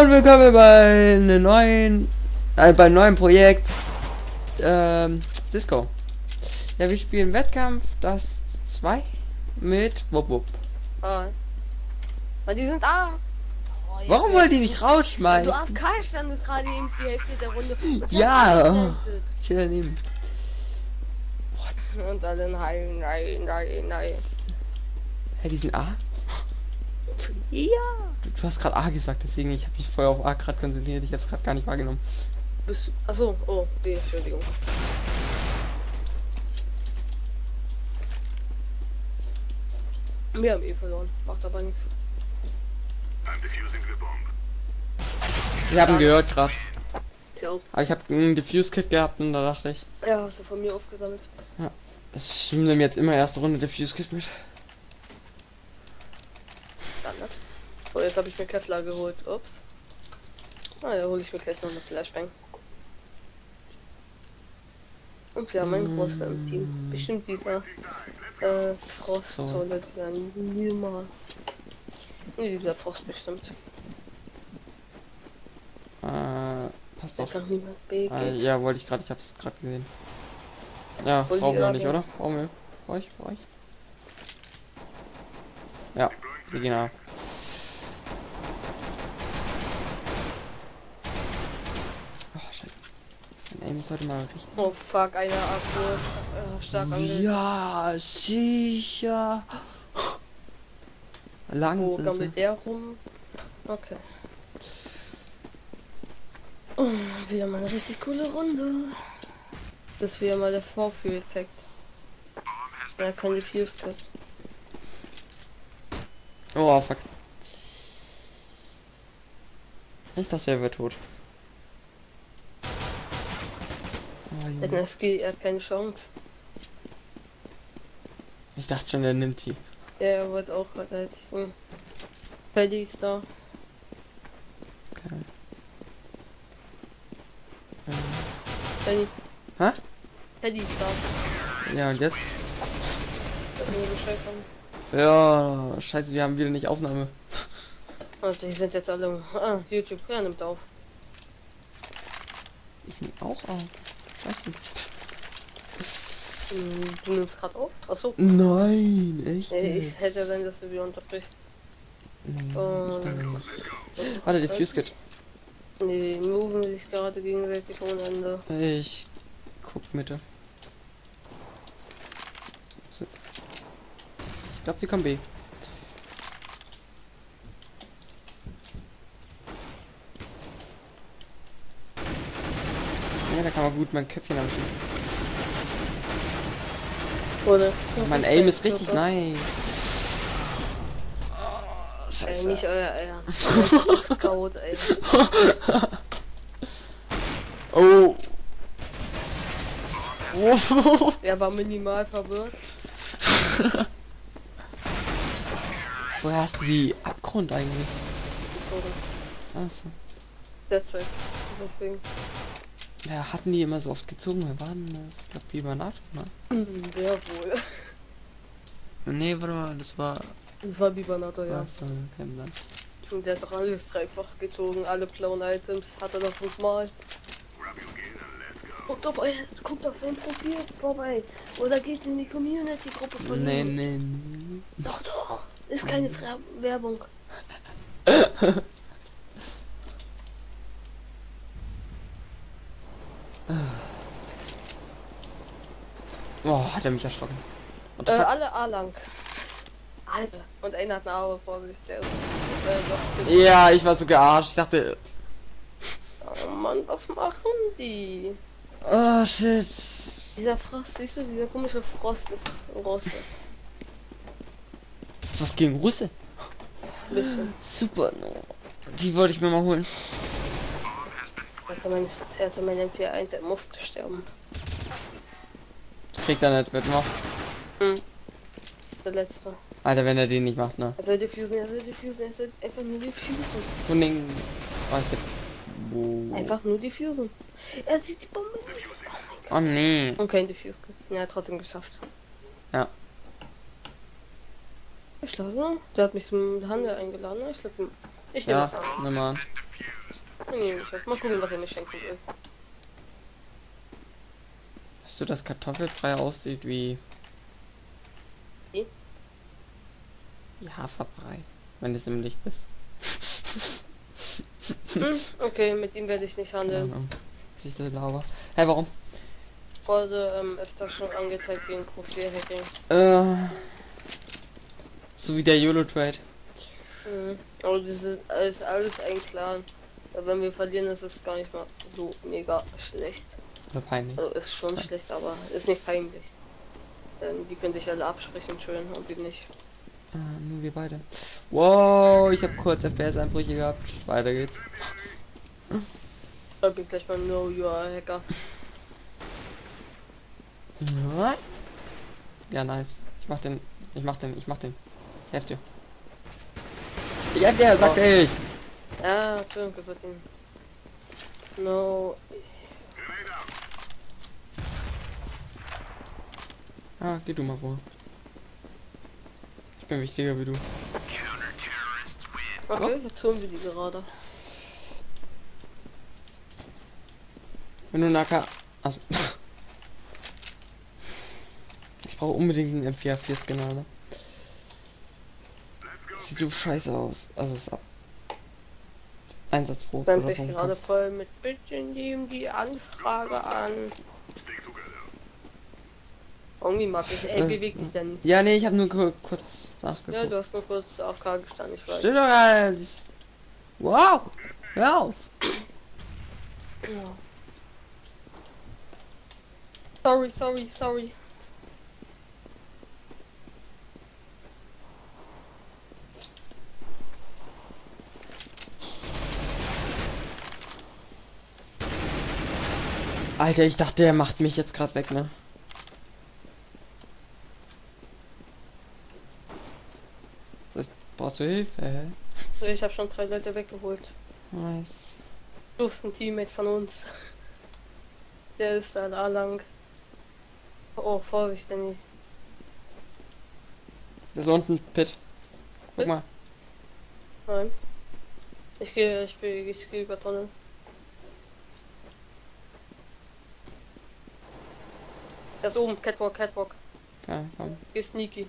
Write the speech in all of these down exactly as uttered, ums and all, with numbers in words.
und willkommen bei einem neuen, äh, beim neuen Projekt ähm, Cisco. Ja, wir spielen Wettkampf das zwei mit Wupp Wupp. Ah. Weil die sind da. Oh, Warum wollt ihr mich rausschmeißen? Du A F K standest gerade eben die Hälfte der Runde. Und ja, chill daneben. Und alle nein, nein, nein, nein. Hey, die sind A? Ja. Du, du hast gerade A gesagt, deswegen ich habe mich vorher auf A gerade konzentriert. Ich habe es gerade gar nicht wahrgenommen. Bist achso, oh, B, Entschuldigung. Wir haben eh verloren, macht aber nichts. Ich habe ihn gehört gerade. Ich auch. Aber ich habe ein Diffuse-Kit gehabt und da dachte ich. Ja, hast du von mir aufgesammelt. Ja, ich nehme jetzt immer erste Runde Diffuse-Kit mit. Standard. So, jetzt habe ich mir Kevlar geholt. Ups. Na, da hole ich mir gleich noch eine Flashbang. Und wir haben einen Frost im Team. Bestimmt dieser äh, Frost So. oder dieser Nilma. Nee, dieser Frost bestimmt. Äh, passt auf. Einfach niemand B geht. Äh, ja, wollte ich gerade, ich habe es gerade gesehen. Ja, Wollte brauchen ich wir nicht, sagen. oder? Brauchen wir? Brauch ich? Brauch ich? Ja, wir gehen ab. Oh, scheiße. Mein Aim ist heute mal richtig. Oh fuck, einer Akku äh, stark ange... Ja, sicher. Lang Wo sind gammelt sie. der rum? Okay. Oh, wieder mal eine richtig coole Runde. Das ist wieder mal der Vorführeffekt. Ja, kein Diffuse Kit. Oh, fuck. Ich dachte, er wird tot. Oh, Junge. Der Ski, er hat keine Chance. Ich dachte schon, er nimmt die. Ja, er wird auch gerade halt. Paddy ist da. Geil. Ähm, Paddy. Hä? Paddy ist da. Ja, und jetzt? Dass wir Bescheid haben. Ja, scheiße, wir haben wieder nicht Aufnahme. Und die sind jetzt alle. Ah, YouTube. Ja, nimmt auf. Ich nehm auch auf. Scheiße. Hm, Du nimmst gerade auf? Achso. Nein, echt? Nee, jetzt? ich hätte sein, dass du wieder unterbrichst. Nee, Ähm, ich denke nicht. Warte, Diffuse Kit. Nee, die moven sich gerade gegenseitig ohne Ende. Ich guck Mitte. So. Ich glaube, die kommen B. Ja, da kann man gut mein Köpfchen abschieben. Oder? Mein Aim ist richtig nice. Oh, Ey, scheiße. nicht euer Ernst. Scout, ey. Oh. Oh. Er war minimal verwirrt. Woher hast du die Abgrund eigentlich? Oder? Achso. Deadtrack. Deswegen. Ja, hatten die immer so oft gezogen? Wer war denn das? Ich glaube, Bibernat, ne? Hm, wer wohl? Nee, warte mal, das war. Das war Bibanato, ja. Achso, kein Plan. Und der hat doch alles dreifach gezogen. Alle blauen Items hat er noch fünfmal. Guckt auf euer, guckt auf sein Profil vorbei. Oder geht in die Community-Gruppe von Nee, ihm. nee, nee. Doch, doch. Ist keine Fra Werbung. Oh, hat er mich erschrocken. Und Äh, fuck. alle A lang. Alle. Und einer hat eine Arme vor sich. Der ist, äh, doch- Ja, ich war so gearscht. Ich dachte. Oh Mann, was machen die? Oh shit. Dieser Frost, siehst du, dieser komische Frost ist Rosse. Ist was gegen Russe? Ein bisschen. Super. No. Die wollte ich mir mal holen. Er hatte mein, er hatte mein M vier eins, er musste sterben. Das kriegt er nicht, wird noch. Hm. Der letzte. Alter, wenn er den nicht macht, ne? Er soll diffusen, er soll diffusen, er soll einfach nur diffusen. Tuning. Was jetzt? Wo? Einfach nur diffusen. Er sieht die Bombe nicht. Oh Oh nee. Und kein Diffuse. Ja, er hat trotzdem geschafft. Ja. Ich glaube, der hat mich zum Handel eingeladen. Ich glaube, ich nehme Ja, an. nimm mal an. Nee, ich hab mal gucken, was er mir schenken will. Weißt du, dass Kartoffelbrei aussieht wie... Wie? Wie Haferbrei, wenn es im Licht ist. Hm, okay, mit ihm werde ich nicht handeln. Ja, was ich das glaube. Hey, warum? Wurde ähm, öfter schon angezeigt wegen Profil-Hacking. Äh, so wie der YOLO-Trade. Mhm. Aber das ist alles, alles ein Clan. Ja, wenn wir verlieren, ist es gar nicht mal so mega schlecht. Oder peinlich. Also ist schon Ja. schlecht, aber ist nicht peinlich. Denn die können sich alle absprechen schön und wir nicht. Ah, nur wir beide. Wow, ich habe kurz F P S-Einbrüche gehabt. Weiter geht's. Ich bin gleich mal No You Are Hacker. Ja. Ja, nice. Ich mach den, ich mach den, ich mach den. Helft dir. Ich helf dir, sagte Oh. ich. Ja, Entschuldigung, gebührt ihn. No. Ah, geh du mal vor. Ich bin wichtiger wie du. Okay, jetzt holen wir die gerade. Wenn du Naka... Also. Ich brauche unbedingt einen M vier A vier Scanner, ne? Sieht so scheiße aus. Also ist ab. Einsatzbrot. Dann oder bin ich vom gerade Kampf. voll mit Bitte nehmen die Anfrage an. Irgendwie mag ich. Ey, Äh, beweg dich denn. Ja, nee, ich habe nur ku- kurz Ja, nachgeguckt. du hast nur kurz auf K gestanden, ich weiß. Stimmt doch gar nicht. Wow. Hör auf. Ja. Sorry, sorry, sorry. Alter, ich dachte, der macht mich jetzt gerade weg, ne? Das- Brauchst du Hilfe? Hä? Ich habe schon drei Leute weggeholt. Nice. Plus ein Teammate von uns. Der ist da da lang. Oh, Vorsicht, Danny. Da ist unten Pit. Guck Pit? mal. Nein. Ich gehe, ich gehe, ich gehe über Tunnel. Der ist oben, Catwalk, Catwalk. Ja, komm. Geh sneaky.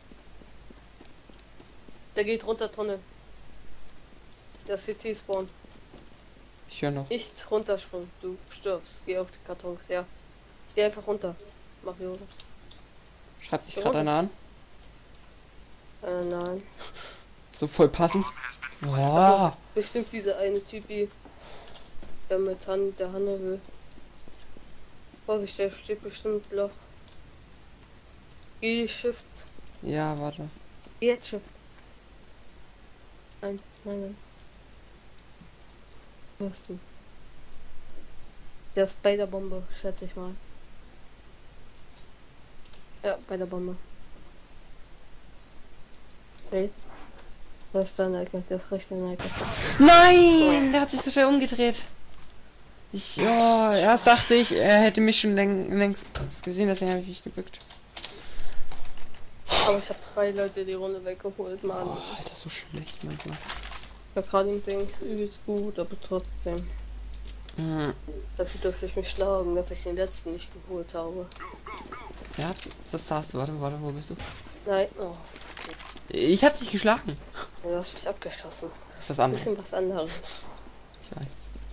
Der geht runter Tunnel. Der C T-Spawn. Ich höre noch. Nicht runterspringen, du stirbst. Geh auf die Kartons, ja. Geh einfach runter. Mach Jode. Schreibt sich Geh gerade einer an. Äh, nein. So voll passend. Also, Wow. bestimmt diese eine Typi, der mit Han, der Hanne will. Vorsicht, der steht bestimmt Loch. Geh Shift. Ja, warte. Jetzt Shift. Nein, nein, nein. Hörst du? Der ist bei der Bombe, schätze ich mal. Ja, bei der Bombe. Okay. Da ist der Ecke, der ist rechts in der Ecke. Nein, der hat sich so schnell umgedreht. Ich, oh, erst dachte ich, er hätte mich schon läng längst gesehen, deswegen habe ich mich gebückt. Aber ich habe drei Leute die Runde weggeholt, Mann. Oh, Alter, so schlecht manchmal. Ich war gerade im Ding übelst gut, aber trotzdem. Hm. Dafür dürfte ich mich schlagen, dass ich den letzten nicht geholt habe. Ja, das hast du. Warte, warte, wo bist du? Nein, oh, Ich hab dich geschlagen. du hast mich abgeschossen. Das ist was Ein anderes. bisschen was anderes. Ich weiß.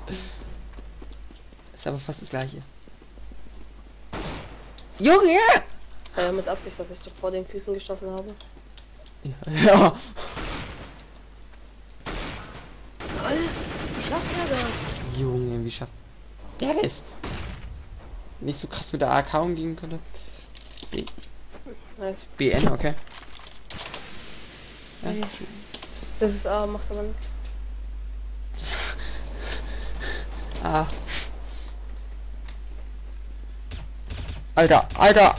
Ist aber fast das gleiche. Junge! Äh, mit Absicht, dass ich doch vor den Füßen geschossen habe. Ja. Ja. Toll! Wie schafft er das? Junge, wie schafft der das? Nicht so krass mit der A K umgehen könnte. B Nice. B N, okay. Ja. Ja. Das ist A, macht aber nichts. Ah. Alter, Alter!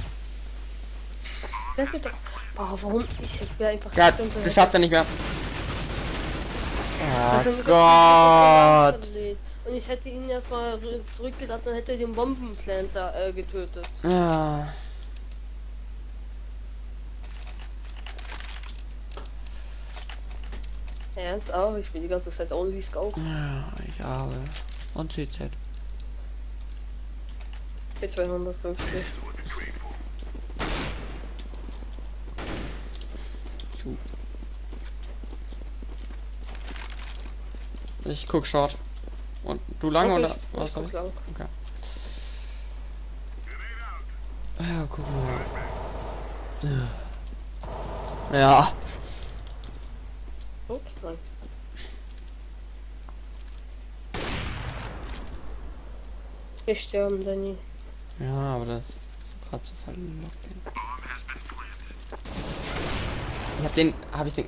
Nennt ihr doch. Oh, warum? Ich wäre einfach Ja, gestimmt und das hätte- schafft er nicht mehr. Das Oh ist Gott! ein Und ich hätte ihn erstmal zurückgedacht und hätte den Bombenplanter äh, getötet. Ja. Ernst auch? Ich spiele die ganze Zeit Only Scope. Ja, ich habe. Und C Z. Für zweihundertfünfzig. Ich guck Short. Und du lange Okay, oder ich- was? ich soll guck ich? lang. Okay. Ja, guck mal. Ja. Oh, nein. Wir sterben, Danny. Ja, aber das ist so gerade so verlockend. Ich hab den. Hab ich den.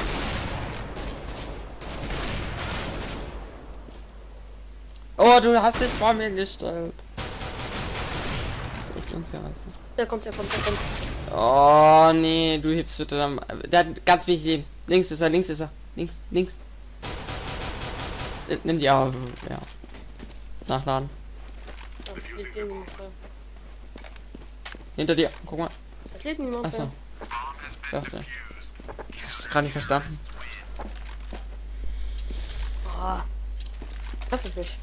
Oh, du hast den vor mir gestellt. Das ist echt unfair, weißt du. Der kommt, der kommt, der kommt. Oh, nee, du hebst bitte dann. Der hat ganz wichtig Leben. Links ist er, links ist er. Links, links. Nimm- Nimm die auch. Ja. Nachladen. Das liegt niemand mehr. Hinter dir. Guck mal. Das liegt niemand Achso. mehr. Ich dachte. Ich hab's gerade nicht verstanden. Boah. Darf es nicht.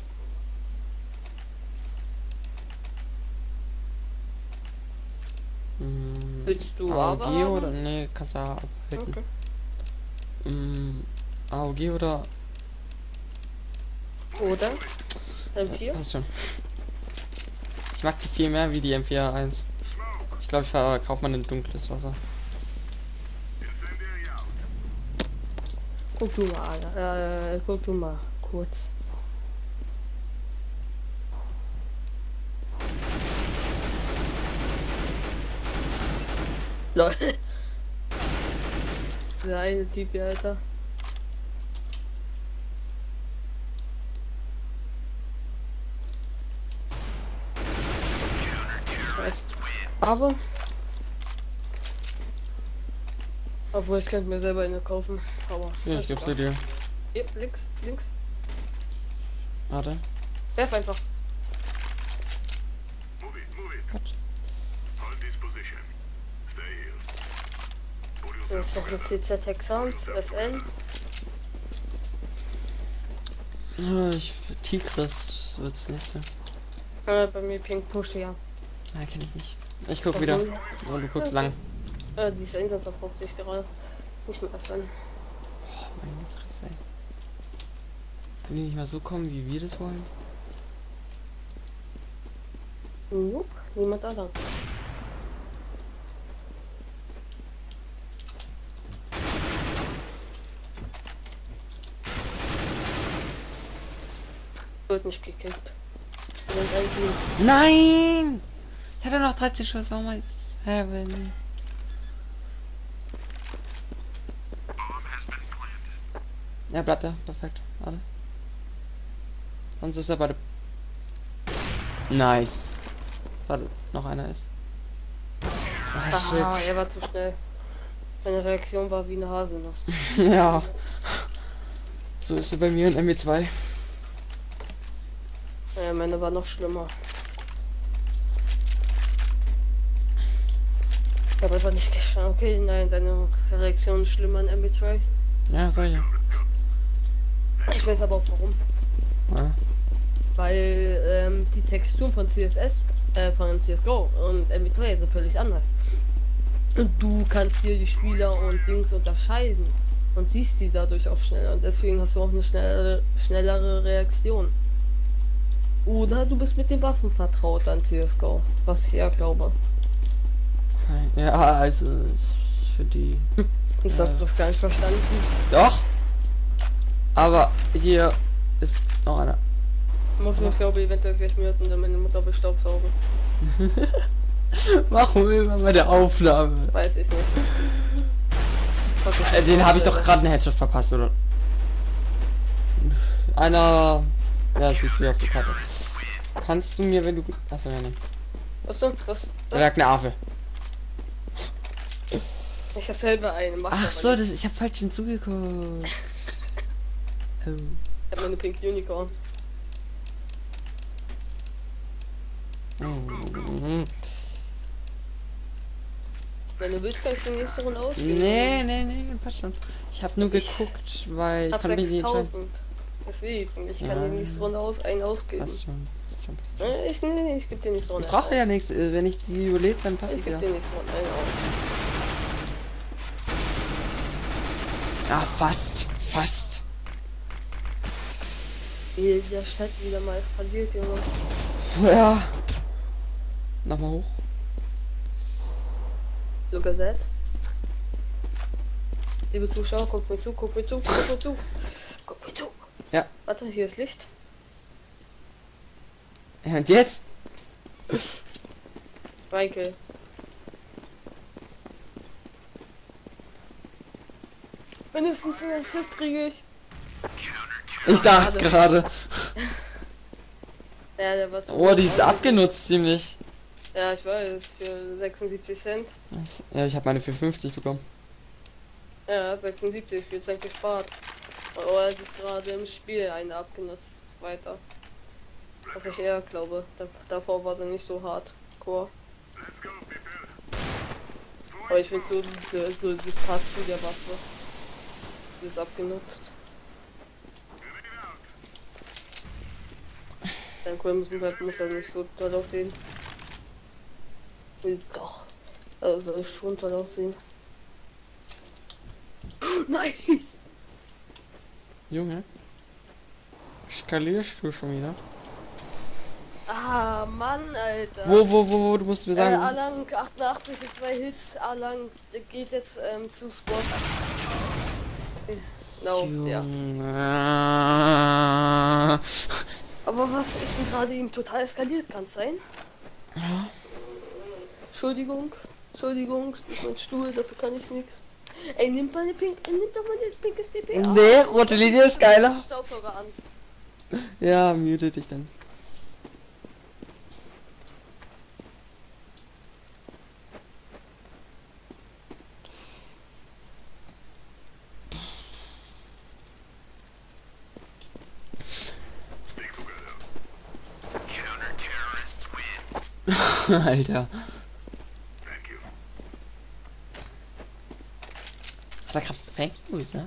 Hm, Willst du A O G aber? oder? Nee, kannst du abhalten. Okay. Hm, A O G oder? Oder? M vier? Passt schon. Ich mag die viel mehr wie die M vier eins. Ich glaube, ich verkaufe mal ein dunkles Wasser. Guck du mal, äh, guck du mal kurz. Lol. Der eine Typ hier, Alter. Weißt. Aber. Obwohl, ich könnte mir selber eine kaufen. Aber. Ja, ich alles geb's klar. dir. Hier, links, links. Warte. Werf einfach. Das ist doch eine C Z Texan, F N. Ja, ich Tigris wird's nächste. Äh, bei mir Pink Push, ja. Nein, kenn ich nicht. Ich guck wieder. Oh, du guckst lang. Äh, dieser Einsatzabbruch sich gerade nicht mehr öffnen. Oh, meine Fresse, ey. Können die nicht mal so kommen, wie wir das wollen? Nope, niemand da lang. Wird nicht gekickt. Wir sind ein Team. Nein! Ich hatte noch dreizehn Schuss, warum mal. Hä, wenn. Ja, Platte, perfekt. Warte. Sonst ist er bei der. Nice. Warte, noch einer ist. Ah, Aha, shit. er war zu schnell. Seine Reaktion war wie eine Haselnuss. Ja. So ist er bei mir in M W zwei. Äh, meine war noch schlimmer. Ich habe einfach nicht geschafft. Okay, nein, deine Reaktion ist schlimmer in M B zwei. Ja, sag ich ja. Ich weiß aber auch warum. Ja. Weil ähm, die Texturen von C S S, äh, von C S G O und M B zwei sind völlig anders. Und du kannst hier die Spieler und Dings unterscheiden und siehst die dadurch auch schneller. Und deswegen hast du auch eine schnellere, schnellere Reaktion. Oder du bist mit den Waffen vertraut an C S G O, was ich eher glaube. Okay. Ja, also ich für die. Das Ja. hat das gar nicht verstanden. Doch! Aber hier ist noch einer. Muss mich, glaube ich, eventuell gleich muten und dann meine Mutter bestaubsaugen. Warum immer bei der Aufnahme? Weiß ich nicht. Äh, den habe ich doch gerade einen Headshot verpasst, oder? Einer. Ja, siehst du hier auf der Karte. Kannst du mir, wenn du. Achso, ja, nicht. Was denn? Was? Er sagt eine Affe. Ich hab selber eine. Mach Ach aber so, nicht. das, ich habe falsch hinzugeguckt. Oh. Ich hab meine Pink Unicorn. Mhm. Wenn du willst, kann ich die nächste Runde ausgeben. Nee, nee, nee, passt schon. Ich habe nur geguckt, weil ich hab kann mich nicht entscheiden. sechstausend. Deswegen, ich kann Ja. die nächste Runde aus, einen ausgeben. Passt schon, passt schon, passt schon. Äh, Ich, nee, nee, ich gebe dir nächste Runde Ich brauche einen ja aus. nichts, äh, wenn ich die überlebe, dann passt Ich es gebe ja. dir nächste Runde einen aus. Ah, fast, fast. Wie der Chat wieder mal eskaliert, Junge. Ja. Nochmal hoch. Look at that. Liebe Zuschauer, guckt mir zu, guckt mir zu, guckt mir zu. Guckt mir zu. Ja. Warte, hier ist Licht. Ja, und jetzt? Michael. Mindestens einen Assist kriege ich. Ich dachte gerade. Ja, der war zu Oh, die ist gut. abgenutzt ziemlich. Ja, ich weiß, für sechsundsiebzig Cent. Ja, ich habe meine für fünfzig bekommen. Ja, sechsundsiebzig, viel Cent gespart. Oh, er ist gerade im Spiel eine abgenutzt. Weiter. Was ich eher glaube. Da, davor war er nicht so hardcore. Aber ich finde so, diese, so das passt zu der Waffe. Die ist abgenutzt. Dein Cool muss, muss das nicht so toll aussehen. Ist doch. Also soll schon toll aussehen. Nice! Junge. Skalierst du schon wieder? Ah, Mann, Alter. Wo, wo, wo, wo, du musst mir Äh, sagen. Alang achtundachtzig in zwei Hits. Alang der geht jetzt ähm, zu Spot. Äh, No, ja. Junge. Aber was? Ich bin gerade eben total eskaliert, kann es sein? Ja. Entschuldigung. Entschuldigung, das ist mein Stuhl, dafür kann ich nichts. Ey, nimmt meine Pink, äh, nimmt doch meine pinkes D P. Nee, rote Linie ist geiler. Staubsauger an. Ja, mute dich dann. Alter. Hat er gerade Thank you gesagt?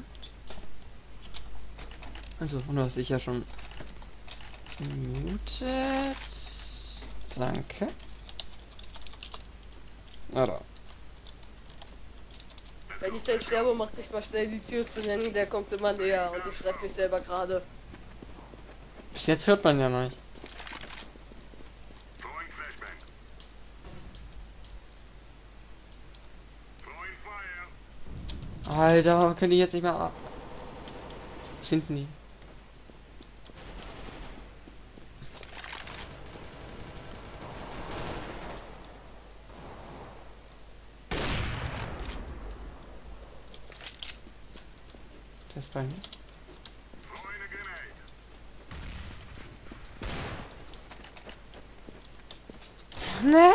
Also, und du hast dich ja schon mutet. Danke. Oder? Wenn ich dann sterbe, mach dich mal schnell die Tür zu nennen, der kommt immer näher und ich treffe mich selber gerade. Bis jetzt hört man ja noch nicht. Alter, können die jetzt nicht mehr ab? Sind nie. Das ist bei mir. Nee.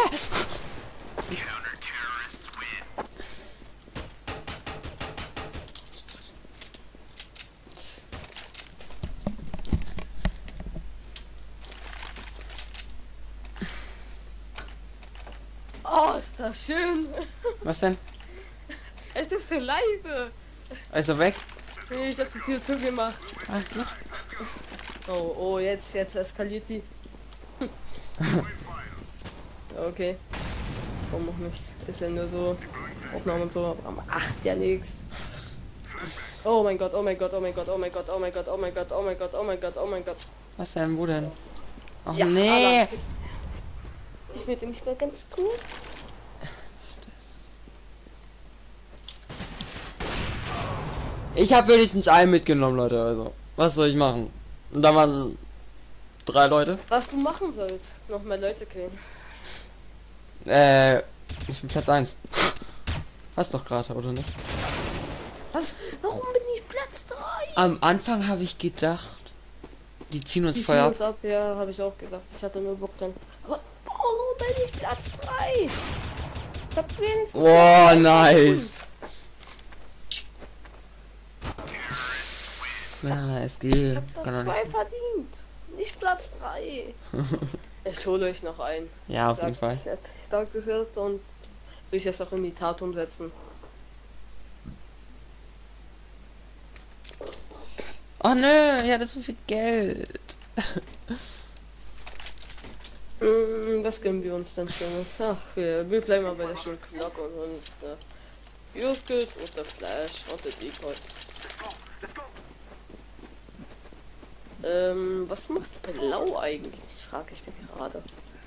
Oh, ist das schön. Was denn? Es ist so leise. Also weg? Nee, ich hab die Tür zugemacht. Ah, gut. Oh, oh, jetzt, jetzt eskaliert sie. Okay. Warum auch nicht? Ist ja nur so Aufnahmen und so, aber macht ja nichts. Oh mein Gott, oh mein Gott, oh mein Gott, oh mein Gott, oh mein Gott, oh mein Gott, oh mein Gott, oh mein Gott, oh mein Gott. Was denn? Wo denn? Ach Ja, nee! aber ich will mich mal ganz kurz. Ich habe wenigstens einen mitgenommen, Leute. Also, was soll ich machen? Und da waren drei Leute. Was du machen sollst, noch mehr Leute killen. Äh, ich bin Platz eins. Hast doch gerade, oder nicht? Was? Warum bin ich Platz drei? Am Anfang habe ich gedacht, die ziehen uns Die Feuer ziehen ab. uns ab, ja, habe ich auch gedacht. Ich hatte nur Bock dann. Aber warum bin ich Platz drei? Ich hab wenigstens Oh, Platz drei nice. Ja, es geht. Ich hab Kann Platz doch zwei nicht. verdient. Nicht Platz drei. Ich hole euch noch ein. Ja, auf Ich jeden sag Fall. das jetzt. Ich sag das jetzt und Will ich das auch in die Tat umsetzen. Oh nö, ja, das ist so viel Geld. Mm, was gönnen wir uns denn Schönes? Ach, wir, wir bleiben mal bei der schönen Glocke und uns der Bioscope und der Flash und der Decoy. Ähm, was macht Blau eigentlich? Frage ich mich gerade.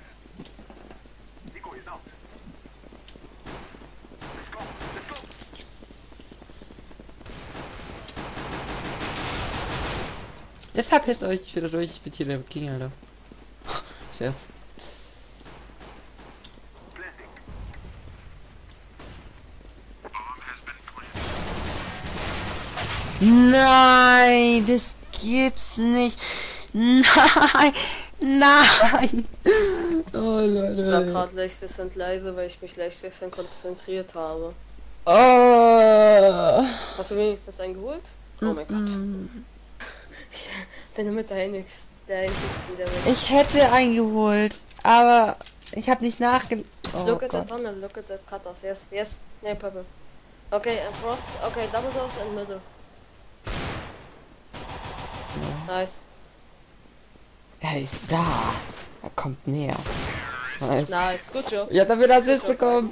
Jetzt verpisst euch wieder durch, ich bin hier der King, Alter. Scherz. Nein, das gibt's nicht. Nein, nein. Oh Ich war Leute. gerade leichtes und leise, weil ich mich leichtes und konzentriert habe. Oh. Hast du wenigstens einen geholt? Oh mein Gott. Mm. Ich bin damit der Einigste, der Einzigste der Welt. Ich hätte eingeholt, aber ich habe nicht nachge... Oh Look at Gott. that tunnel, look at that cutters. Yes, yes. Nee, purple. Okay, and frost. Okay, double dose and middle. Nice. Er ist da. Er kommt näher. Nice. Nice, good job. Ich hab da wieder Assist bekommen.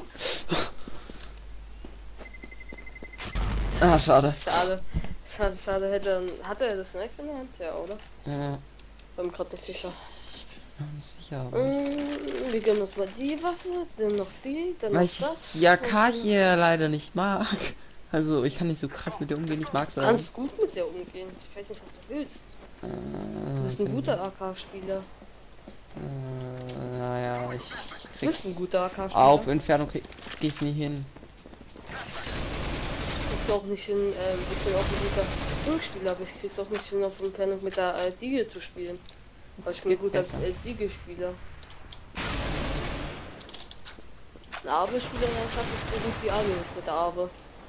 Ah, schade. Schade. Schade, schade. Hätte, hatte er das Knife in der Hand? Ja, oder? Ja, Bin mir gerade nicht sicher. bin nicht sicher. Aber Mm, wir gönnen uns mal die Waffe, dann noch die, dann weil noch ich das. die A K und dann hier das. leider nicht mag. Also ich kann nicht so krass mit der umgehen, ich mag Du es. kannst gut mit der umgehen. Ich weiß nicht, was du willst. Du Äh, bist ein guter A K-Spieler. äh, naja, ich Du krieg's bist ein guter A K-Spieler. auf Entfernung krieg ich's nie hin. Kriegst auch nicht hin, ähm, ich bin auch ein guter Jungspieler, aber ich krieg's auch nicht hin, auf Entfernung mit der äh, Diege zu spielen. Weil ich bin ein geht guter besser. äh, Diege-Spieler. Ein Abe-Spieler, dann schafft es so gut wie Abe nicht mit der Abe.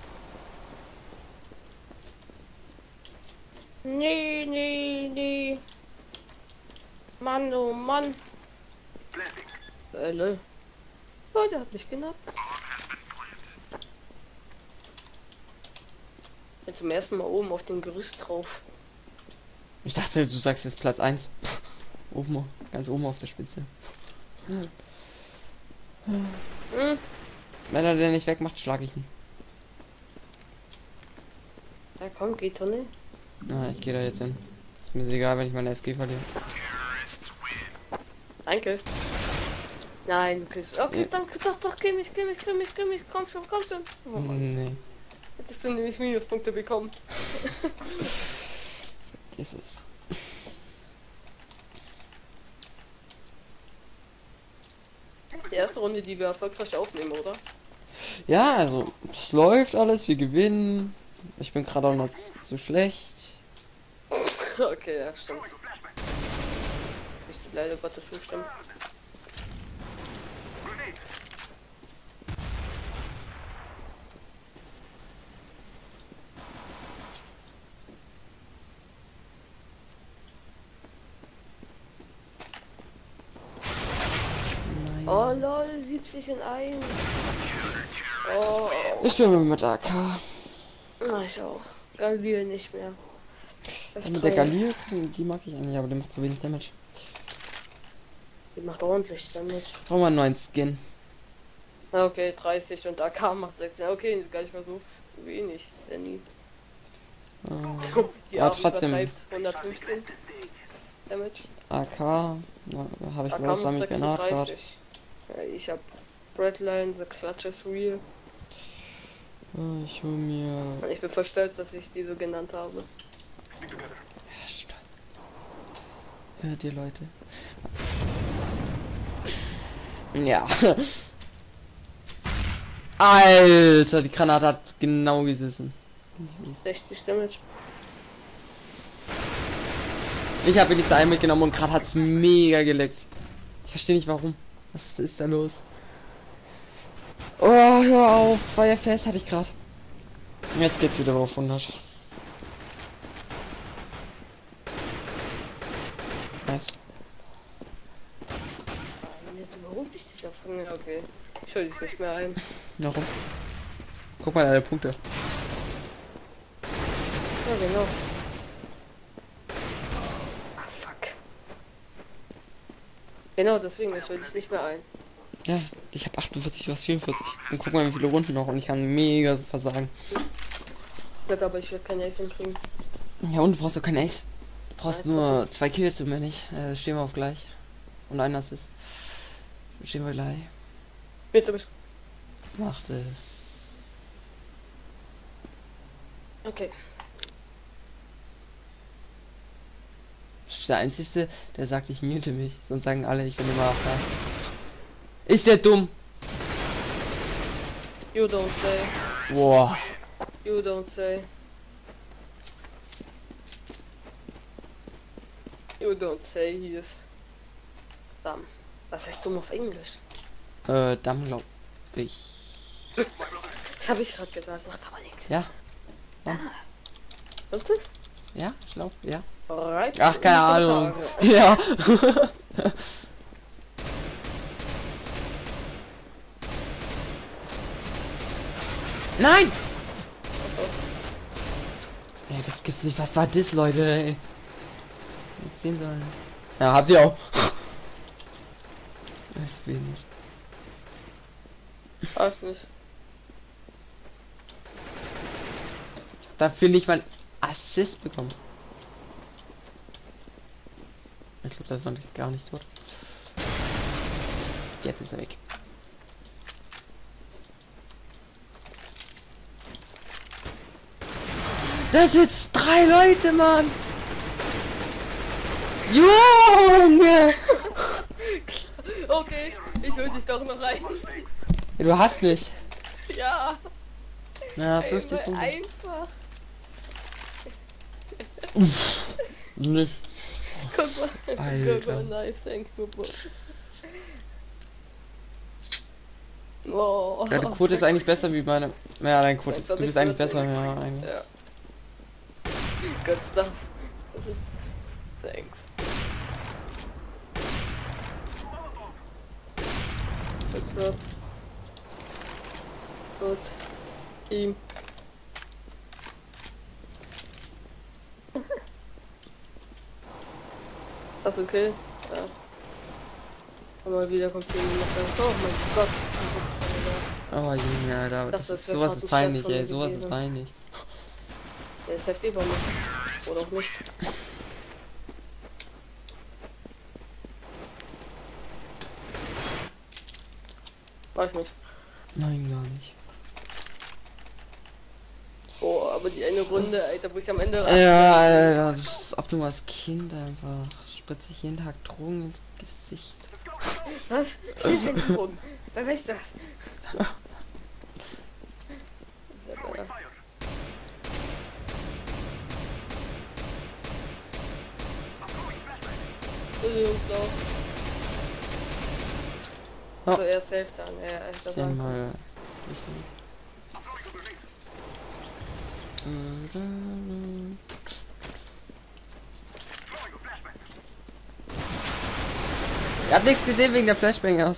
Nee, nee, nee. Mann, oh Mann. Äh, lol. Oh, der hat mich genappt. Bin zum ersten Mal oben auf dem Gerüst drauf. Ich dachte, du sagst jetzt Platz eins. Oben, ganz oben auf der Spitze. Hm. Wenn er den nicht wegmacht, schlage ich ihn. Ja, komm, geht doch nicht. Na, ich gehe da jetzt hin. Ist mir egal, wenn ich meine S G verliere. Danke. Nein, du kriegst. Okay, Ja. danke, doch, doch, kill mich, kill mich, kill mich, kill mich, komm schon, komm schon. Oh Mann, Nee, hättest du nämlich Minuspunkte bekommen. ist es. Die erste Runde, die wir erfolgreich aufnehmen, oder? Ja, also, es läuft alles, wir gewinnen. Ich bin gerade auch noch zu schlecht. Okay, ja, stimmt. Ich bin leider Gottes zustimmen. Nein. Oh lol, siebzig in eins. Oh, Ich bin mit A K. na, ich auch. Galil nicht mehr. Ich Mit der treu. Galil, die mag ich eigentlich, aber die macht zu wenig Damage. Die macht ordentlich damit. Brauchen wir einen neuen Skin. Okay, dreißig und A K macht sechs. Okay, ist gar nicht mal so wenig, Danny. Äh, Die Aber Arme trotzdem. übertreibt hundertfünfzehn Damage. A K, na, habe ich A K bloß mit damit Granat grad. sechsunddreißig. Ja, ich hab Redline, The Clutch is real. Äh, Ich hol mir. Und ich bin voll stolz, dass ich die so genannt habe. Ja, stopp. Hört ihr, Leute? Ja. Alter, die Granate hat genau gesessen. sechzig Damage. Ich habe die Seil mitgenommen und gerade hat's mega geleckt. Ich verstehe nicht warum. Was ist da los? Oh, hör auf. zwei F P S hatte ich gerade. Jetzt geht's wieder auf hundert. Nice. Jetzt überhaupt nicht das Ja, von mir, okay. Ich höre dich nicht mehr ein. Warum? Guck mal deine Punkte. Ja, genau. Ah, fuck. Genau, deswegen, ich höre dich nicht mehr ein. Ja, ich habe achtundvierzig, du hast vierundvierzig. Und guck mal, wie viele Runden noch und ich kann mega versagen. Ja, aber ich werde kein Ace hinkriegen. Ja, und du brauchst doch kein Ace. Du brauchst Nein, nur zwei Kills und mehr nicht. Äh, stehen wir auf gleich. Und ein Assist. Stehen wir gleich. Bitte mich. Macht es. Okay. Ich bin der Einzige, der sagt, ich mute mich. Sonst sagen alle, ich bin immer auch da. Ist der dumm? You don't say. Boah. You don't say. You don't say, he is dumb. Was heißt dumm auf Englisch? Äh, Damm, glaub ich. Das habe ich gerade gesagt, macht aber nichts. Ja. Ah. Und das? Ja, ich glaube, ja. Alright. Ach, keine Ahnung. Ja. Nein! Ey, das gibt's nicht. Was war das, Leute? Ey. Jetzt sehen sollen. Ja, hab sie auch. Das ist wenig. Weiß nicht. Dafür nicht mal Assist bekommen. Ich glaube, das ist noch nicht, gar nicht tot. Jetzt ist er weg. Da sitzt drei Leute, Mann. Junge! Okay, ich will dich doch noch rein. Ja, du hast mich. Ja. Ja, fünfzig Einmal Punkte. einfach. Nicht. Guck mal. Alter. Guck mal, nice, thanks for both. Oh. Deine Quote ist eigentlich besser wie meine. Ja, deine Quote ist. Du bist eigentlich besser, ja, eigentlich. Ja. Good stuff. Thanks. Good job. Gut. Team. Das okay? Ja. Und mal wieder kommt hier noch. Oh mein Gott. Oh Junge, Alter, das, Das ist, wär sowas grad ist ein peinlich, Scherz von ey, mir sowas ist gewesen. peinlich. Der ist heftig bei mir. Oder auch nicht. Weiß nicht. Nein, gar nicht. Oh, aber die eine Runde, Alter, wo ich am Ende Ja, Alter, das ist, ob du als Kind einfach spritzt sich jeden Tag Drogen ins Gesicht. Was? Steht denn die Drogen? Wer weiß das? Oh. Also er safe dann, ja, er ist dabei. Zehnmal. Ihr habt nichts gesehen wegen der Flashbang aus.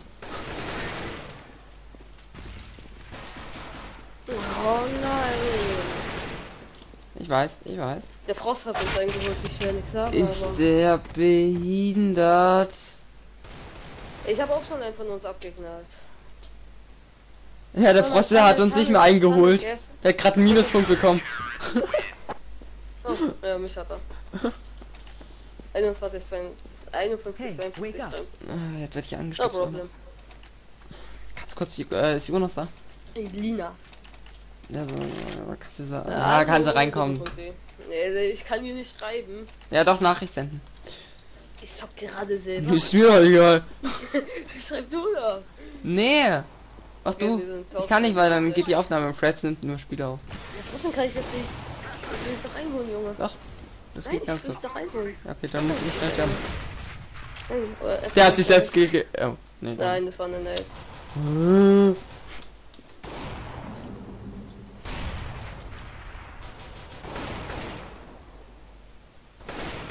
Oh nein. Ich weiß, ich weiß. Der Frost hat uns eingeholt, ich will nichts sagen, Ist aber der behindert? ich habe auch schon einen von uns abgeknallt. Ja, der Tanne, Froster Tanne, hat uns nicht mehr Tanne, eingeholt. Tanne, guess. Der hat gerade einen Minuspunkt bekommen. Oh, ja, mich hat er. einundzwanzig, einundfünfzig, Hey, zweiundfünfzig. wake up. Ah, jetzt werde ich No angestoppt. problem. Kannst du kurz, die, äh, ist die Uhr noch da? Hey, Lina. Ja, so, äh, kannst du sagen. Ja, kann sie reinkommen. Nee, ich kann hier nicht schreiben. Ja, doch, Nachricht senden. Ich zock gerade selber. Ist mir doch egal. Schreib du doch. Nee. Mach Okay, du. wir sind Ich kann nicht, weil dann geht die Aufnahme im Fraps nimmt nur Spieler auf. Ja, trotzdem kann ich jetzt nicht. Ich will dich doch einholen, Junge. Doch. Das Nein, geht ich ganz will dich gut. doch einholen. Okay, dann muss ich mich schnell sterben. Nein, oder er- Der hat sich selbst ge... Oh, nee. Nein, das war eine Night. Äh.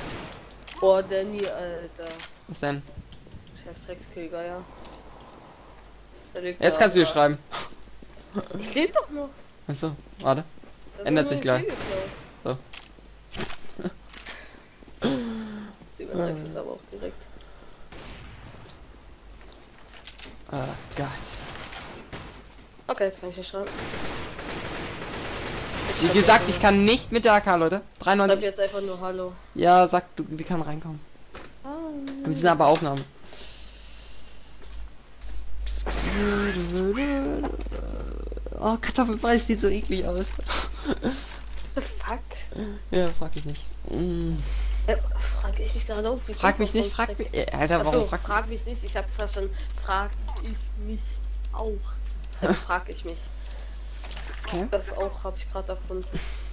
Boah, Danny, Alter. Was denn? Scheiß Dreckskrieger, ja. Der liegt Jetzt da, kannst du dir aber- schreiben. Ich lebe doch noch. Achso, warte. Da wird Ändert nur sich ein gleich. Tee geklaut. Übertreibst es aber auch direkt. Oh Gott. Okay, jetzt kann ich hier schreiben. Ich Wie schreib gesagt, jetzt ich kann nicht mit der A K, Leute. nur- schreib dreiundneunzig. jetzt einfach nur Hallo. Ja, sag du, die kann reinkommen. Ah, Wir sind aber Aufnahmen. Oh, Kartoffelbrei sieht so eklig aus. the fuck? Ja, frag ich nicht. Mm. Ja, frag ich mich gerade auf. Wie Frag kommt mich man nicht, von frag Dreck? mich. Äh, Alter, warum Achso, frag frag mich nicht. Ich hab verstanden. Frag ich mich auch. Dann frag ich mich. Okay. Das auch habe ich gerade erfunden.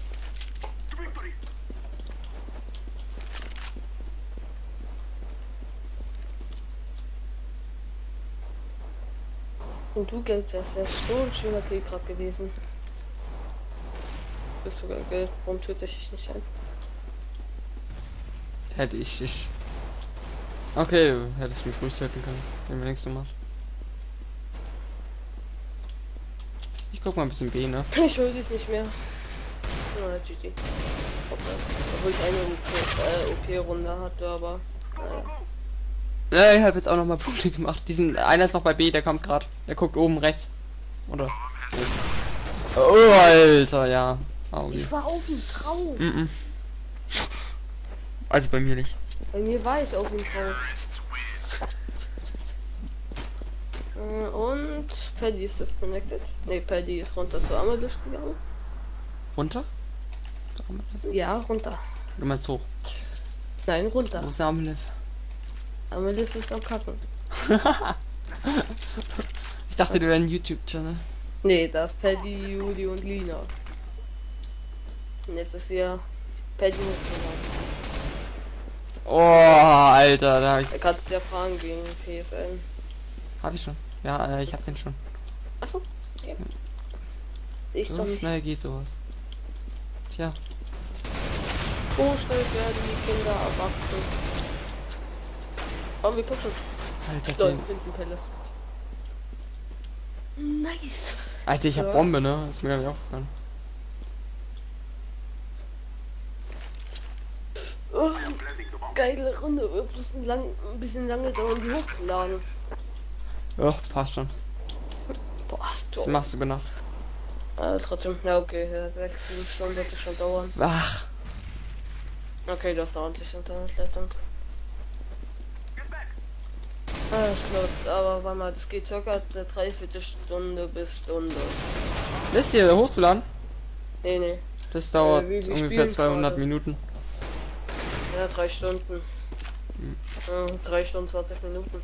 Und du gelb wärst, wärst so ein schöner Kill gerade gewesen. Du bist sogar gelb. Warum töte ich dich nicht einfach? Hätte ich dich. Okay, du hättest mich ruhig töten können. Wenn wir nichts gemacht. Ich guck mal ein bisschen B, ne? Ich hol dich nicht mehr. Na, G G. Obwohl ich eine O P-Runde hatte, aber. Naja. Ja, ich habe jetzt auch noch mal Punkte gemacht. Diesen einer ist noch bei B, der kommt gerade. Der guckt oben rechts. Oder? Oh, Alter, ja. Auge. Ich war auf ihm drauf. Mm -mm. Also bei mir nicht. Bei mir war ich auf ihm drauf. Äh, Und Paddy ist disconnected. Ne, Paddy ist runter zu Amalus gegangen. Runter? Ja, runter. Du meinst hoch. Nein, Wo runter. ist der Amelef? Amalus ist am Kacken. Ich dachte, du wärst ein YouTube-Channel. Ne, da ist Paddy, Juli und Lina. Und jetzt ist wieder Paddy hochgegangen. Oh, Alter, da hab ich. Da kannst du ja fragen gegen P S N. Hab ich schon. Ja, äh, ich hab den schon. Achso, okay. Ich So doch nicht. schnell geht sowas. Tja. So schnell werden die Kinder erwachsen. Oh, wir gucken. Alter, Dort den. hinten Palace. Nice. Alter, ich hab So. Bombe, ne? Ist mir gar nicht aufgefallen. Oh, geile Runde. Wird bloß ein, lang, ein bisschen lange dauern, die hochzuladen. Ja, passt schon. Boah, ist Was toll. machst du über Nacht? Äh, trotzdem, ja okay, ja, sechs, sieben Stunden wird es schon dauern. Ach, Okay, das dauert sich Internetleitung. Ah, es läuft, aber warte mal, das geht circa eine Dreiviertelstunde bis Stunde. das hier hochzuladen? Nee, nee. Das dauert Äh, wir- wir ungefähr spielen zweihundert gerade. Minuten. Ja, drei Stunden. Hm. Ja, drei Stunden, zwanzig Minuten.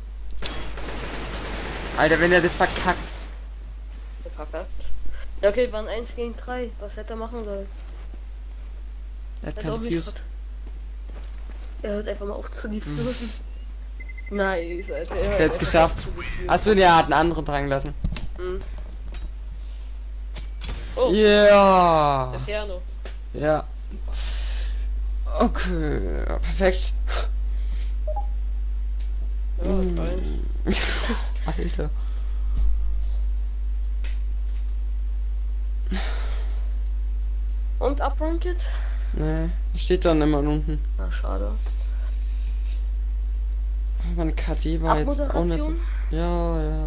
Alter, wenn er das verkackt. Verkackt. Ja, okay, waren eins gegen drei. Was hätte er machen sollen? Er hat Er hat keine auch nicht Fuse. grad- Er hört einfach mal auf zu liefern. Nice, Alter. Er hört Jetzt einfach geschafft. auf zu liefern. Achso, ne, er hat einen anderen dran gelassen. Mhm. Oh, Ja. Inferno. Ja. Okay, ja, perfekt. Ja, Mm. eins. Alter. Und Upranked? Nee, steht dann immer unten. Na, schade. Meine K D war jetzt auch nicht so. Abmoderation? Ja, ja,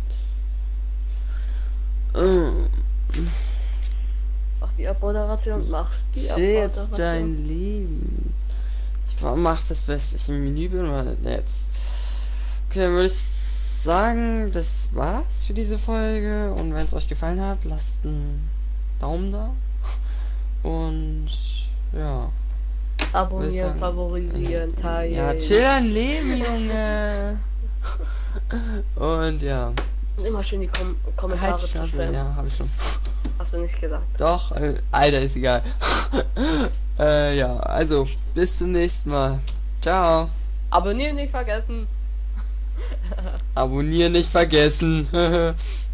warte. Ähm, Mach die Abmoderation. Machst die jetzt Abmoderation. dein Leben. Ich war- mach das Beste. Ich im Menü bin oder jetzt. Okay, dann würde ich sagen, das war's für diese Folge. Und wenn es euch gefallen hat, lasst einen Daumen da. Und ja. Abonnieren, Würde sagen, favorisieren, teilen. Ja, chill dein Leben, Junge. Und ja. Immer schön die Kom Kommentare Halt zu Schnauze. stellen. Ja, habe ich schon. Hast du nicht gesagt. Doch, äh, Alter, ist egal. äh, ja, also, bis zum nächsten Mal. Ciao. Abonnieren nicht vergessen. Abonnieren nicht vergessen.